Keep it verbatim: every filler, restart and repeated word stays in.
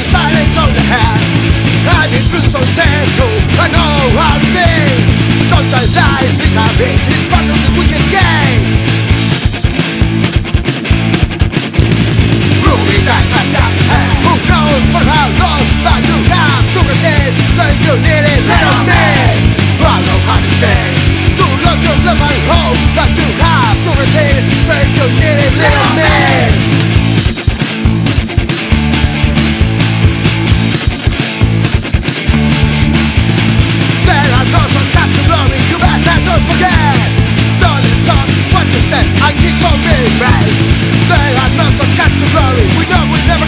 silence on the head. I've been through so gentle, I know how it feels. Sometimes life is a bitch, it's part of the wicked game. Ruby dice are just ahead. Who knows for how long, but you have to resist. So you need it, little man. I know how it feels. Too long to love and hope, but you have to resist. So you need it, little man. Don't forget, don't stop, watch your step and keep on being right. There are no some cats to glory, we know we'll never